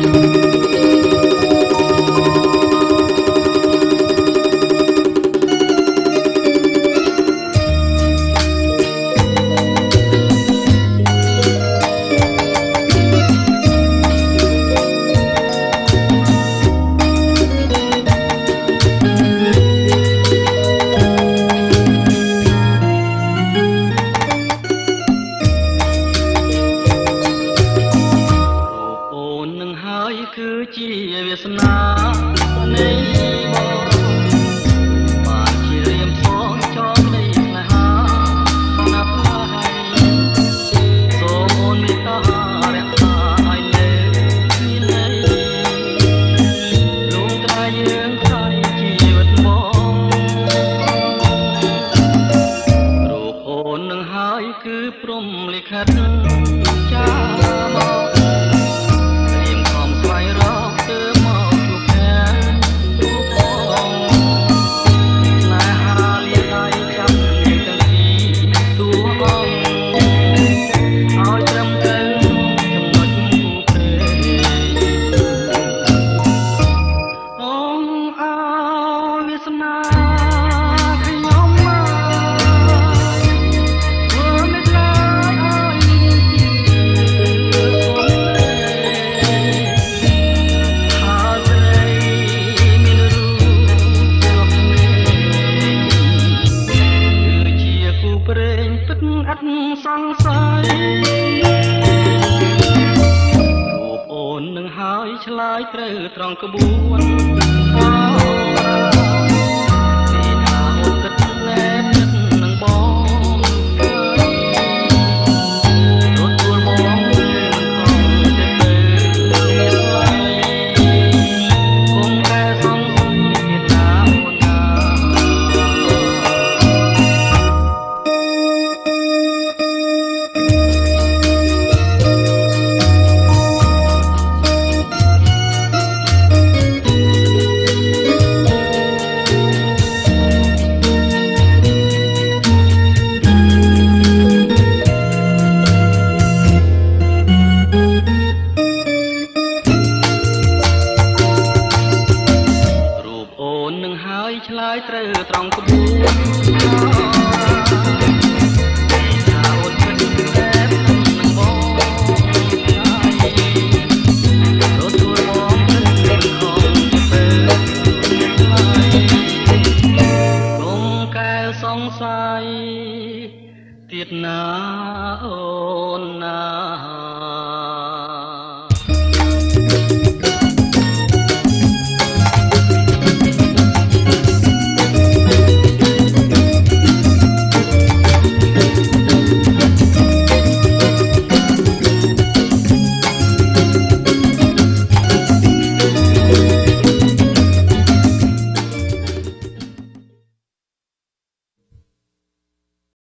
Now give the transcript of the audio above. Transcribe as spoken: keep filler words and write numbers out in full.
គឺជាវាសនានៃបងបានជារៀមផងចងនៃស្នេហាណាប់ហើយសូមអូនមេត្តារក្សាឲ្យនៅមានន័យលងត្រាយើងខ្លាយជីវិតបងរូបអូននឹងហើយគឺព្រំលិខិតចាមកសង្ស័យរូបអូននឹងហើយឆ្លើយត្រូវត្រង់ក្បួន